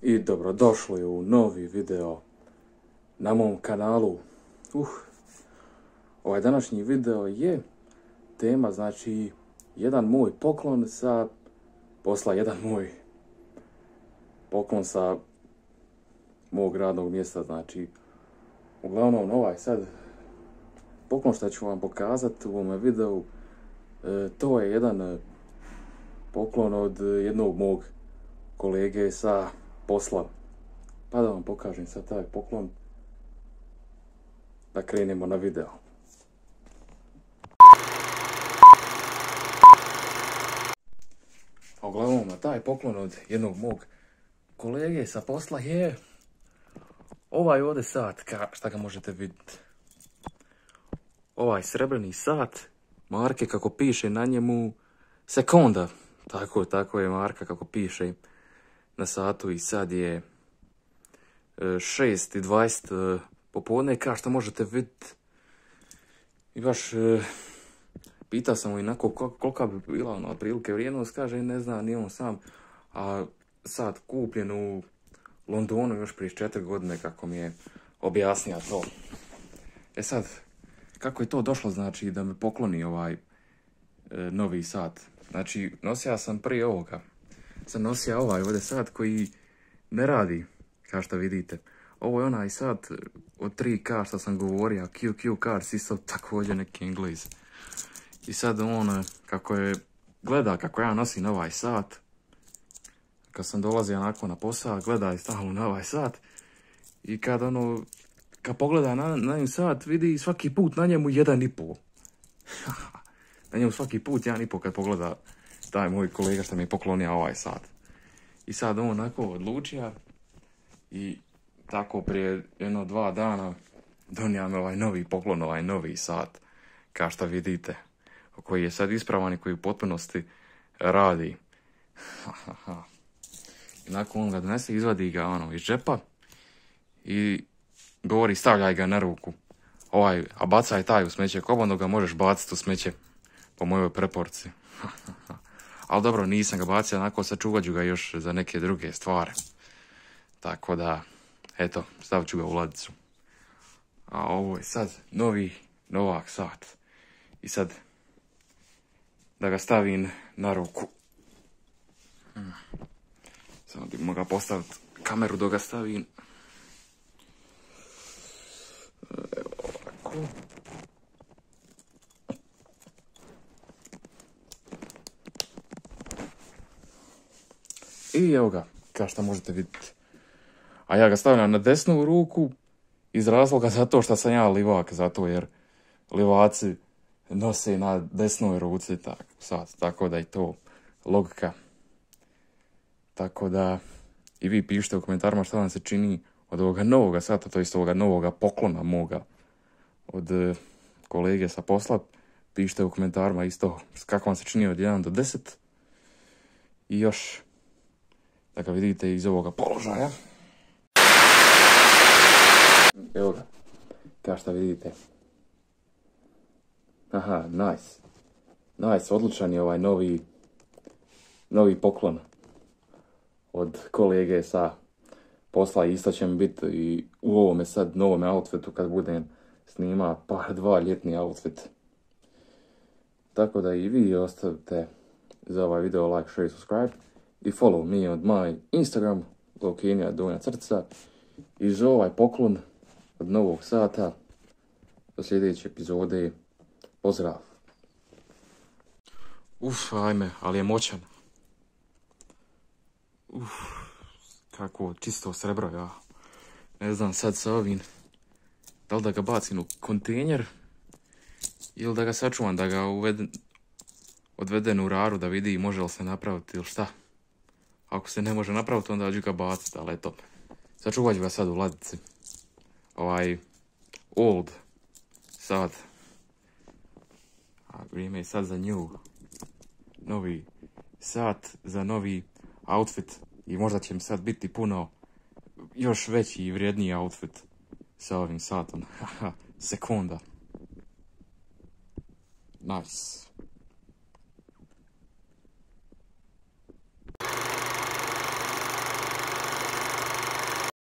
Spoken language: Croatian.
I dobrodošli u novi video na mom kanalu. Ovaj današnji video je tema, znači, jedan moj poklon sa posla, jedan moj poklon sa mog radnog mjesta, znači, uglavnom ovaj sad poklon što ću vam pokazati u ovome videu, to je jedan poklon od jednog mog kolege sa posla. Pa da vam pokažem sad taj poklon, da krenemo na video. Uglavnom, taj poklon od jednog mog kolege sa posla je ovaj ovdje sat, šta ga možete vidjeti. Ovaj srebrni sat, marke kako piše na njemu Sekonda. Tako je marka kako piše na satu i sad je 6:20 popodne, kao što možete vidjeti. I baš pitao sam mu inako kolika bi bila ona otprilike vrijednost, kaže ne zna ni on sam, a sat kupljen u Londonu još prije 4 godine, kako mi je objasnio to. E sad, kako je to došlo, znači, da me pokloni ovaj novi sat. Znači, nosio sam prije ovoga. Sam nosio ovaj ovdje sat koji ne radi, kao što vidite. Ovo je onaj sat od 3K što sam govorio, QQ Cars, isto također neki Engliz. I sad on, kako je gleda kako ja nosim ovaj sat, kad sam dolazio onako na posao, gleda i stalno na ovaj sat. I kad pogleda na njim sat, vidi svaki put na njemu 1,5. Na njemu svaki put 1,5 kad pogleda taj moj kolega što mi je poklonio ovaj sat. I sad on onako odlučio i tako prije 1-2 dana donio me ovaj novi poklon, ovaj novi sat, kao što vidite, koji je sad ispravan i koji u potpunosti radi. I nakon on ga donese, izvadi ga iz džepa i govori stavljaj ga na ruku. A bacaj taj u smeće, kobano ga možeš baciti u smeće po mojoj preporuci. Ali dobro, nisam ga bacio, onako sačuvat ću ga još za neke druge stvari. Tako da, eto, stavit ću ga u ladicu. A ovo je sad novak sat. I sad, da ga stavim na ruku. Samo da mogu postaviti kameru dok ga stavim. Evo ovako. I evo ga, kao što možete vidjeti. A ja ga stavljam na desnu ruku iz razloga zato što sam ja livak, zato jer livaci nose na desnoj ruci tako da je to logika. Tako da i vi pišite u komentarima što vam se čini od ovoga novoga sata, to jest ovoga novoga poklona moga od kolege sa posla. Pišite u komentarima isto kako vam se čini od 1 do 10. I još da ga vidite iz ovoga položaja. Evo ga, kao što vidite. Aha, nice. Nice, odličan je ovaj novi poklon od kolege sa posla. Isto će mi biti i u ovome sad novome outfitu kad budem snima par 2 ljetni outfit. Tako da i vi ostavite za ovaj video like, share, subscribe i follow me on my Instagram, Lokinija donja crtica, i za ovaj poklon od novog sata do sljedeće epizode. Pozdrav! Ajme, ali je moćan. Kako čisto srebro, ja. Ne znam sad sa ovim, da li da ga bacim u kontejner ili da ga sačuvam, da ga odvedem u raru da vidi može li se napraviti ili šta. Ako se ne može napraviti, onda ću ga baciti, ali eto. Sačuvat ću ga sad u ladici. Ovaj old sat. A vrijeme je sad za novi sat, za novi outfit. I možda će mi sad biti puno još veći i vrijedniji outfit sa ovim satom. Sekunda. Nice.